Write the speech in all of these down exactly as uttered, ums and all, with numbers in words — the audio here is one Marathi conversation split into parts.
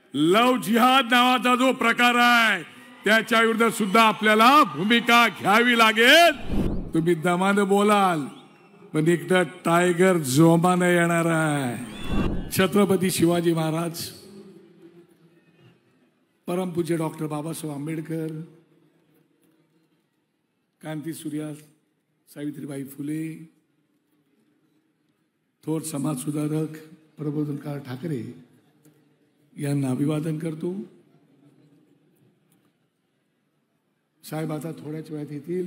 लव जिहाद नावाचा जो प्रकार आहे त्याच्या विरुद्ध सुद्धा आपल्याला भूमिका घ्यावी लागेल। तुम्ही दमाने बोलाल पण एकदा टायगर जोमाने येणार आहे। छत्रपती शिवाजी महाराज, परमपूज्य डॉक्टर बाबासाहेब आंबेडकर, क्रांतीसूर्या सावित्रीबाई फुले, थोर समाज सुधारक प्रबोधनकार ठाकरे यांना अभिवादन करतो। साहेब आता थोड्याच वेळात येतील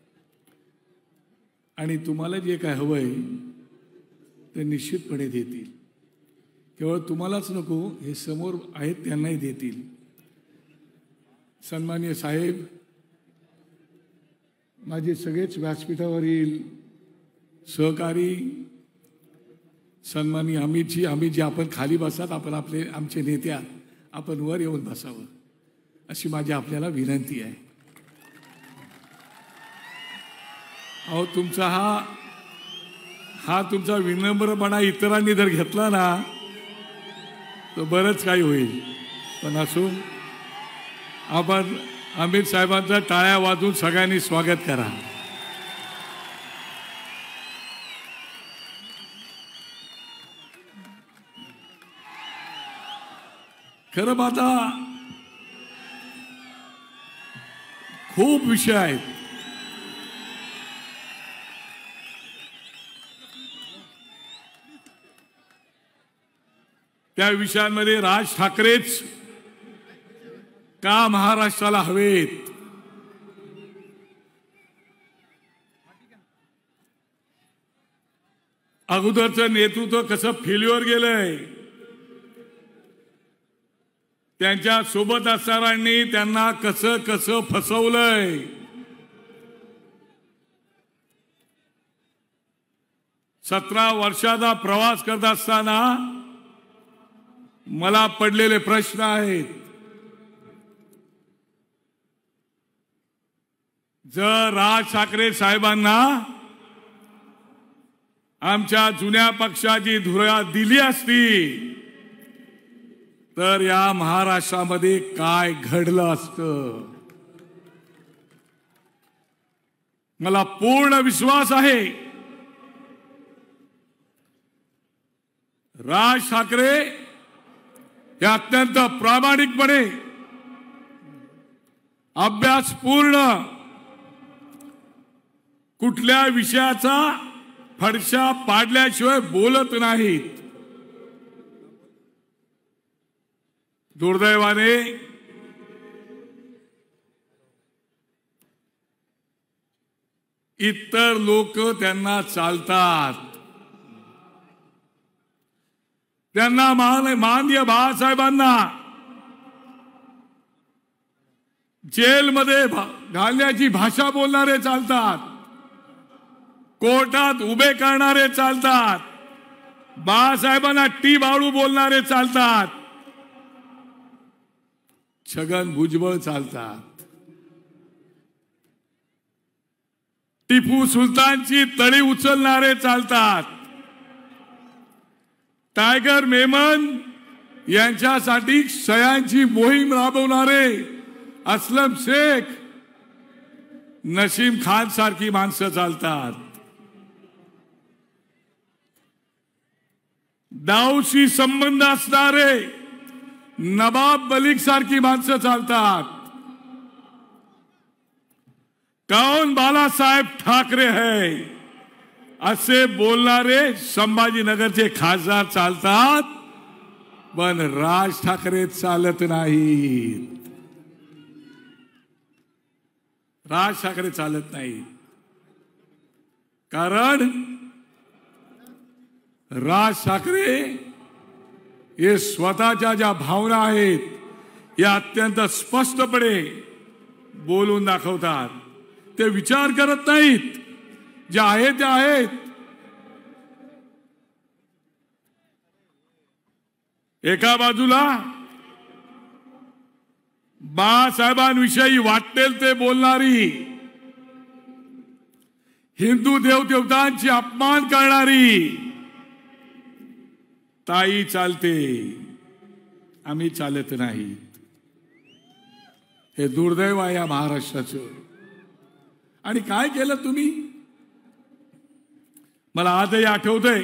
आणि तुम्हाला जे काय हवंय ते निश्चितपणे देतील। केवळ तुम्हालाच नको, हे समोर आहेत त्यांनाही देतील। सन्माननीय साहेब, माझे सगळेच व्यासपीठावरील सहकारी, सन्माननीय अमितजी, अमितजी आपण खाली बसात, आपण आपले आमचे नेते आपण वर येऊन बसावं अशी माझी आपल्याला विनंती आहे। अहो तुमचा हा हा तुमचा विनम्रपणा इतरांनी जर घेतला ना तर बरंच काही होईल। पण असो, आपण अमित साहेबांचा टाळ्या वाजवून सगळ्यांनी स्वागत करा। खरं आता खूप विषय आहेत। त्या विषयांमध्ये राज ठाकरेच का महाराष्ट्राला हवेत, अगोदरचं नेतृत्व कसं फेल्युअर गेलंय, त्यांच्या सोबत असणाऱ्यांनी त्यांना कसं कसं फसवलंय, सतरा वर्षाचा प्रवास करत असताना मला पडलेले प्रश्न आहेत। जर राज ठाकरे साहेबांना आमच्या जुन्या पक्षाची धुरा दिली असती तर या महाराष्ट्रामध्ये काय घडलं असतं। मला पूर्ण विश्वास आहे राज ठाकरे हे अत्यंत प्रामाणिकपणे अभ्यासपूर्ण कुठल्या विषयाचा फडशा पाडल्याशिवाय बोलत नाहीत। दुर्दैवाने इतर लोक त्यांना चालतात, त्यांना मान माननीय बाळासाहेबांना जेलमध्ये घालण्याची भाषा बोलणारे चालतात, कोर्टात उभे करणारे चालतात, बाळासाहेबांना टी बाळू बोलणारे चालतात, छगन भुजबळ चालतात, टिपू सुलतानची तळी उचलणारे चालतात, टायगर मेमन यांच्यासाठी सह्यांची मोहीम राबवणारे असलम शेख, नसीम खान सारखी माणसं चालतात, दाऊशी संबंध असणारे नवाब मलिक सारखी माणसं चालतात। कौन बालासाहेब ठाकरे है असे बोलणारे संभाजीनगरचे खासदार चालतात, पण राज ठाकरे चालत नाहीत। राज ठाकरे चालत नाहीत कारण राज ठाकरे हे स्वतःच्या ज्या भावना आहेत या अत्यंत स्पष्टपणे बोलून दाखवतात। ते विचार करत नाहीत, जे आहे ते आहेत। एका बाजूला बाळासाहेबांविषयी वाटेल ते बोलणारी, हिंदू देवदेवतांची अपमान करणारी ताई चालते आम्ही चालत नाहीत. हे दुर्दैव आहे या महाराष्ट्राचं. आणि काय केलं तुम्ही? मला आजही आठवतंय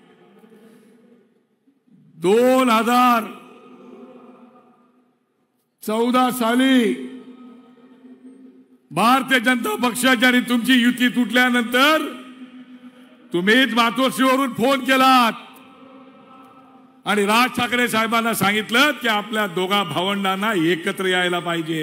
दोन हजार चौदा साली भारतीय जनता पक्षाची आणि तुमची युती तुटल्यानंतर तुम्हीच मातोश्रीवरून फोन केलात आणि राज ठाकरे साहेबांना सांगितलं की आपल्या दोघा भावंडांना एकत्र यायला पाहिजे.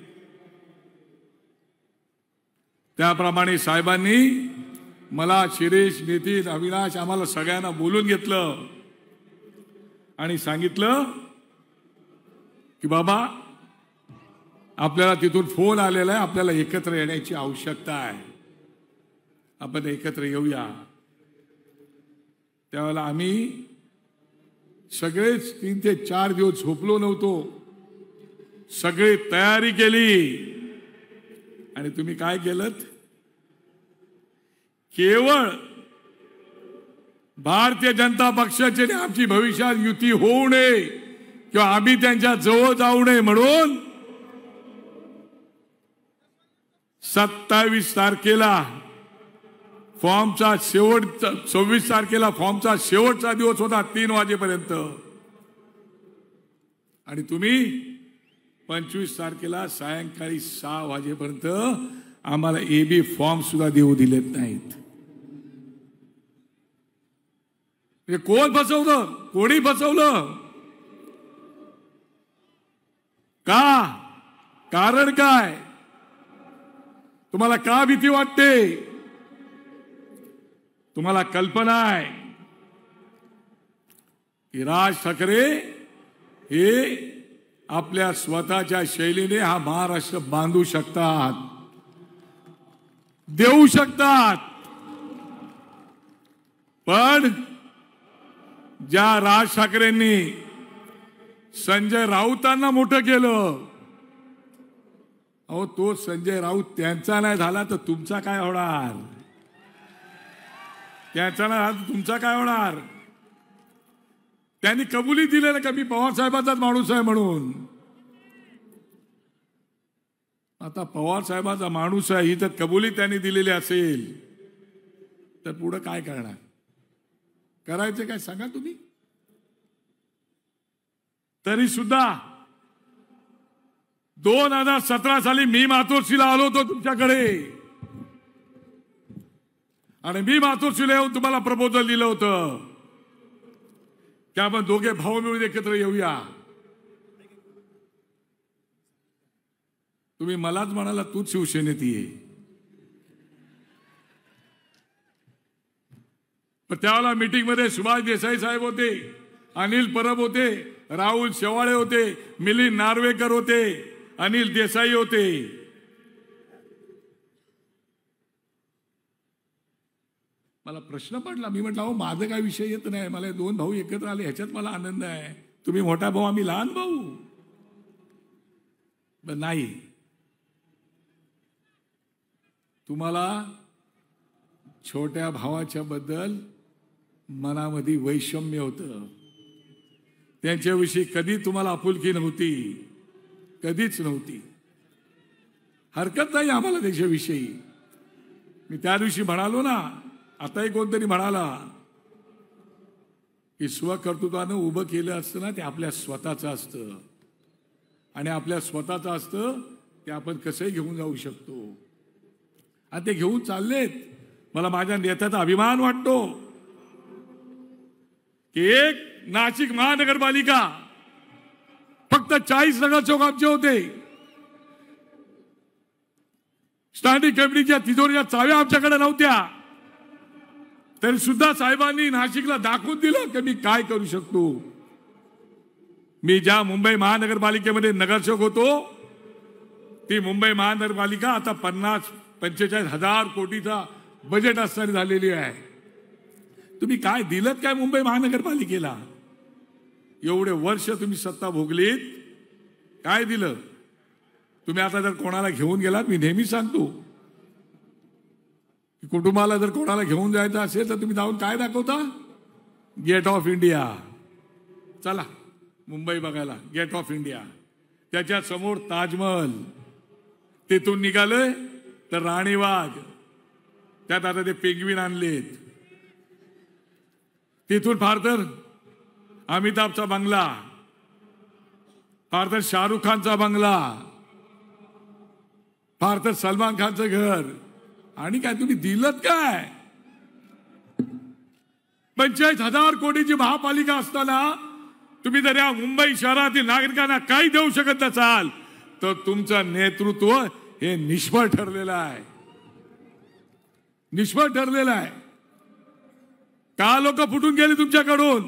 त्याप्रमाणे साहेबांनी मला, शिरीष, नितीन, अविनाश आम्हाला सगळ्यांना बोलून घेतलं आणि सांगितलं की बाबा आपल्याला तिथून फोन आलेला आहे, आपल्याला एकत्र येण्याची आवश्यकता आहे, आपण एकत्र येऊया. त्यावेळेला आम्ही सगळेच तीन ते चार दिवस झोपलो नव्हतो, सगळी तयारी केली. आणि तुम्ही काय केलं? केवळ भारतीय जनता पक्षाची आणि आमची भविष्यात युती होऊ नये किंवा आम्ही त्यांच्या जवळ जाऊ नये म्हणून सत्तावीस तारखेला फॉर्मचा शेवट, सव्वीस तारखेला फॉर्मचा शेवटचा दिवस होता तीन वाजेपर्यंत. आणि तुम्ही पंचवीस तारखेला सायंकाळी सहा वाजेपर्यंत आम्हाला एबी फॉर्म सुद्धा देऊ दिलेत नाहीत. कोण फसवलं? कोणी फसवलं? का? कारण काय? तुम्हाला का भीती वाटते? तुम्हाला कल्पना आहे की राज ठाकरे हे आपल्या स्वतःच्या शैलीने हा महाराष्ट्र बांधू शकतात, देऊ शकतात. पण ज्या राज ठाकरेंनी संजय राऊतांना मोठं केलं, अहो तो संजय राऊत त्यांचा नाही झाला तर तुमचा काय होणार? त्यांचा नाही झाला तर तुमचा काय होणार? त्यांनी कबुली दिले ना का मी पवार साहेबांचाच माणूस आहे म्हणून. आता पवार साहेबांचा माणूस आहे ही तर कबुली त्यांनी दिलेली असेल तर पुढे काय करणार? करायचं काय सांगा तुम्ही. तरी सुद्धा दोन हजार सतरा साली मी मातोश्रीला आलो होतो तुमच्याकडे आणि मी मातोश्रीला येऊन तुम्हाला प्रपोजल दिलं होतं की आपण दोघे भाऊ मिळून एकत्र येऊया. तुम्ही मलाच म्हणाला तूच शिवसेनेत ये. पण त्यावेळेला मीटिंग मध्ये सुभाष देसाई साहेब होते, अनिल परब होते, राहुल शेवाळे होते, मिलिंद नार्वेकर होते, अनिल देसाई होते. मला प्रश्न पडला. मी म्हटलं अहो माझं काय विषय येत नाही, मला दोन भाऊ एकत्र आले ह्याच्यात मला आनंद आहे. तुम्ही मोठा भाऊ, आम्ही लहान भाऊ. पण नाही, तुम्हाला छोट्या भावाच्या बद्दल मनामध्ये वैषम्य होतं. त्यांच्याविषयी कधी तुम्हाला आपुलकी नव्हती, कधीच नव्हती. हरकत नाही आम्हाला त्याच्याविषयी. मी त्या दिवशी म्हणालो ना, आताही कोणतरी म्हणाला की स्वकर्तृत्वानं उभं केलं असतं ना ते आपल्या स्वतःचं असतं आणि आपल्या स्वतःचं असतं ते आपण कसंही घेऊन जाऊ शकतो. आणि ते घेऊन चाललेत. मला माझ्या नेत्याचा अभिमान वाटतो की एक नाशिक महानगरपालिका फक्त चाळीस नगरसेवक आमचे होते. स्टँडिंग कमिटीच्या तिजोरीच्या चाव्या आमच्याकडे नव्हत्या. तरी सुद्धा साहेबांनी नाशिकला दाखवून दिलं की मी काय करू शकतो. मी ज्या मुंबई महानगरपालिकेमध्ये नगरसेवक होतो ती मुंबई महानगरपालिका आता पन्नास पंचेचाळीस हजार कोटीचा बजेट असणारी झालेली आहे. तुम्ही काय दिलं काय मुंबई महानगरपालिकेला? एवढे वर्ष तुम्ही सत्ता भोगलीत, काय दिलं? तुम्ही आता जर कोणाला घेऊन गेलात, मी नेहमी सांगतो कुटुंबाला जर कोणाला घेऊन जायचं असेल तर तुम्ही जाऊन काय दाखवता? Gate of India. चला मुंबई बघायला, गेट ऑफ इंडिया, त्याच्या समोर ताजमहल, तिथून निघालोय तर राणीबाग, त्यात आता ते पेंग्विन आणलेत, तिथून फार तर अमिताभचा बंगला, फार तर शाहरुख खानचा बंगला, फार तर सलमान खानचं घर, आणि काय तुम्ही दिलत काय? पंचेचाळीस हजार कोटीची महापालिका असताना तुम्ही जर या मुंबई शहरातील नागरिकांना काही देऊ शकत नसाल तर तुमचं नेतृत्व हे निष्फळ ठरलेलं आहे, निष्फळ ठरलेलं आहे. का लोक फुटून गेले तुमच्याकडून?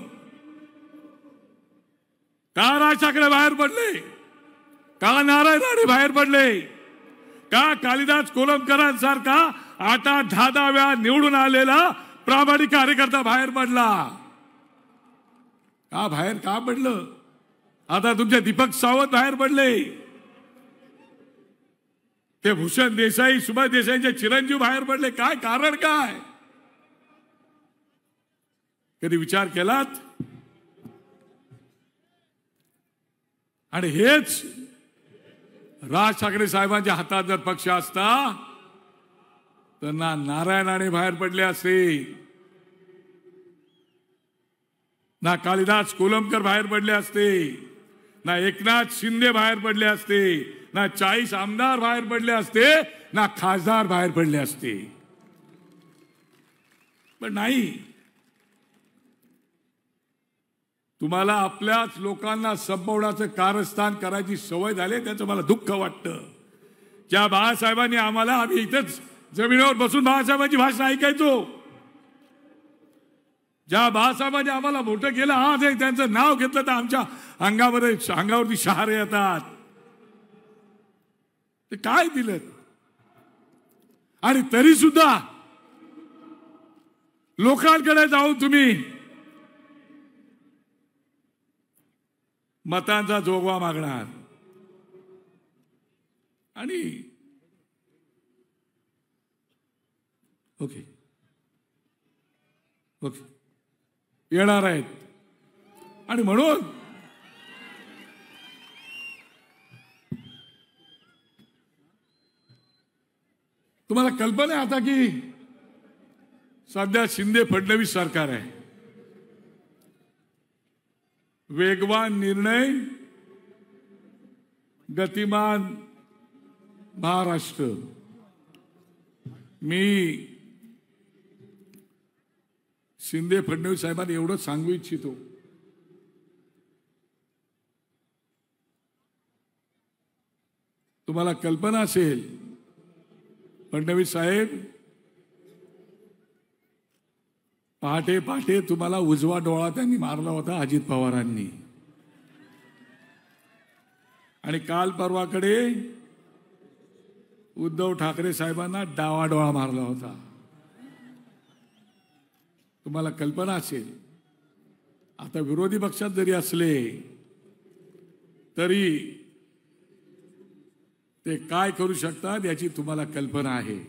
का राज ठाकरे बाहेर पडले? का नारायण राणे बाहेर पडले? का कालिदास कोलंबकरांसारखा आठ आठ दहा दहा वेळा निवडून आलेला प्रामाणिक कार्यकर्ता बाहेर पडला? का बाहेर का पडलं? आता तुमचे दीपक सावंत बाहेर पडले, ते भूषण देसाई, सुभाष देसाईंचे चिरंजीव बाहेर पडले. काय कारण? काय कधी विचार केलात? आणि हेच राज ठाकरे साहेबांच्या हातात जर पक्ष असता तर ना नारायण राणे बाहेर पडले असते, ना कालिदास कोलंबकर बाहेर पडले असते, ना एकनाथ शिंदे बाहेर पडले असते, ना चाळीस आमदार बाहेर पडले असते, ना खासदार बाहेर पडले असते. पण नाही, तुम्हाला आपल्याच लोकांना संपवण्याचं कारस्थान करायची सवय झाली, त्याचं मला दुःख वाटतं. ज्या बाळासाहेबांनी आम्हाला, आम्ही इथंच जमिनीवर बसून बाळासाहेबांची भाषण ऐकायचो, ज्या बाळासाहेबांनी आम्हाला मोठं केलं, आज त्यांचं नाव घेतलं तर आमच्या अंगावर अंगावरती शहारे येतात. ते काय दिलं? आणि तरी सुद्धा लोकांकडे जाऊन तुम्ही मतांचा जोगवा मागणार. आणि ओके ओके येणार आहेत. आणि म्हणून तुम्हाला कल्पना आहे आता की सध्या शिंदे फडणवीस सरकार आहे. वेगवान निर्णय, गतिमान महाराष्ट्र. मी शिंदे फडणवीस साहेबांना एवढंच सांगू इच्छितो, तुम्हाला कल्पना असेल फडणवीस साहेब, पहाटे पहाटे तुम्हाला उजवा डोळा त्यांनी मारला होता अजित पवारांनी, आणि काल परवाकडे उद्धव ठाकरे साहेबांना डावा डोळा मारला होता. तुम्हाला कल्पना असेल, आता विरोधी पक्षात जरी असले तरी ते काय करू शकतात याची तुम्हाला कल्पना आहे.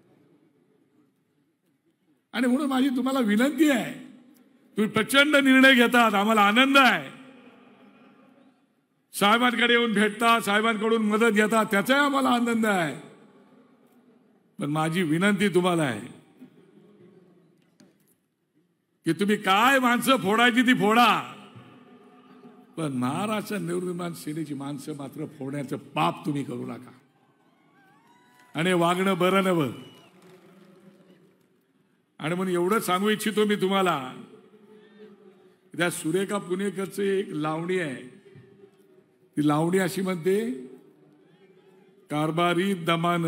आणि म्हणून माझी तुम्हाला विनंती आहे, तुम्ही प्रचंड निर्णय घेतात, आम्हाला आनंद आहे. साहेबांकडे येऊन भेटता, साहेबांकडून मदत घेता, त्याचाही आम्हाला आनंद आहे. पण माझी विनंती तुम्हाला आहे की तुम्ही काय माणसं फोडायची ती फोडा, पण महाराष्ट्र नवनिर्माण सेनेची माणसं मात्र फोडण्याचं पाप तुम्ही करू नका. आणि वागणं बरं नवं. आणि म्हणून एवढं सांगू इच्छितो मी तुम्हाला, त्या सुरेखा पुणेकरची एक लावणी आहे, ती लावणी अशी म्हणते, कारभारी दमान,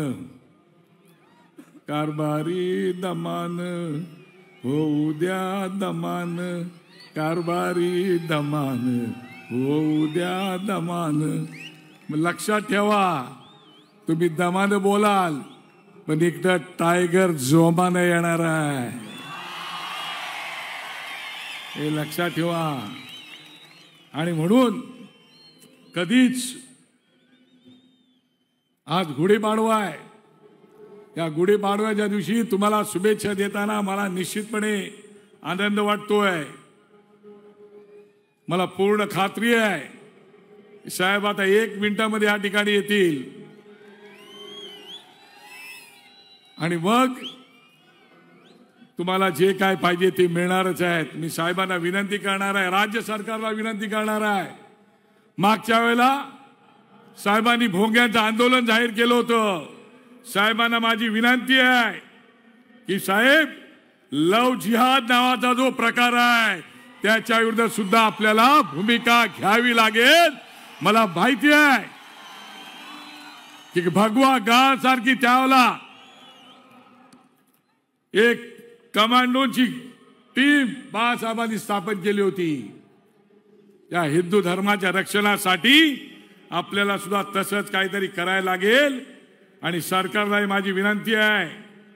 कारभारी दमान, होऊ द्या दमान, कारभारी दमान, होऊ द्या दमान. लक्षात ठेवा, तुम्ही दमान बोलाल पण एकदा टायगर जोमानं येणार आहे, हे लक्षात ठेवा. आणि म्हणून कधीच, आज गुढीपाडवा आहे, या गुढीपाडव्याच्या दिवशी तुम्हाला शुभेच्छा देताना मला निश्चितपणे आनंद वाटतोय. मला पूर्ण खात्री आहे साहेब आता एक मिनिटामध्ये या ठिकाणी येतील आणि मग तुम्हाला जे काय पाहिजे ते मिळणारच आहेत। मी साहेबांना विनंती करणार आहे, राज्य सरकारला विनंती करणार आहे, मागच्या वेळेला साहेबांनी भोंग्यांचं आंदोलन जाहीर केलं होतं। साहेबांना माझी विनंती आहे की साहेब लव जिहाद नावाचा जो प्रकार आहे त्याच्या विरुद्ध सुद्धा आपल्याला भूमिका घ्यावी लागेल। मला माहिती आहे की भगवा गाव सारखी त्यावेळेला एक कमांडोची टीम बाळासाहेबांनी स्थापन केली होती। या हिंदू धर्माच्या रक्षणासाठी आपल्याला सुद्धा तसंच काहीतरी करायला लागेल आणि सरकारला माझी विनंती आहे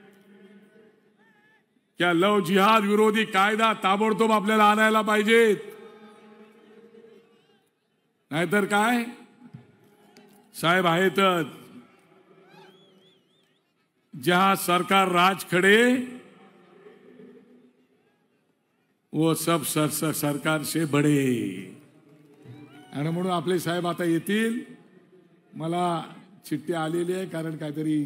की लव जिहाद विरोधी कायदा ताबडतोब आपल्याला आणायला पाहिजे, नाहीतर काय साहेब आहेतच जहां सरकार राज खड़े वो सब सर, सर, सरकार से बडे। आणि म्हणून आपले साहेब आता येतील, मला चिठ्ठी आलेली आहे कारण काहीतरी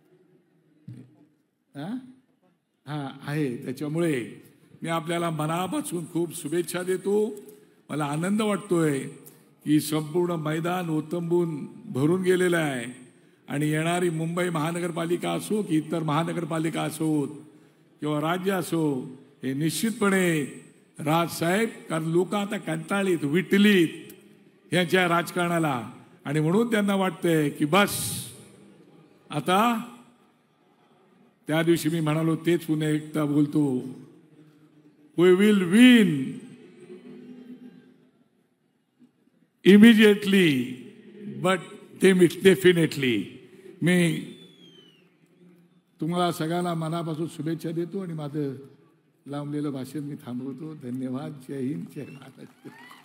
हा हा आहे त्याच्यामुळे मी आपल्याला मनापासून खूप शुभेच्छा देतो। मला आनंद वाटतोय की संपूर्ण मैदान ओतंबून भरून गेलेलं आहे आणि येणारी मुंबई महानगरपालिका असो की इतर महानगरपालिका असोत किंवा राज्य असो, हे निश्चितपणे राजसाहेब, कारण लोक आता कंटाळलीत विटलीत यांच्या राजकारणाला आणि म्हणून त्यांना वाटतंय की बस आता त्या दिवशी मी म्हणालो तेच पुन्हा एकदा बोलतो, we will win immediately but definitely. मी तुम्हाला सगळ्यांना मनापासून शुभेच्छा देतो आणि माझं लांबलेलं भाषण मी थांबवतो। धन्यवाद। जय हिंद, जय महाराष्ट्र।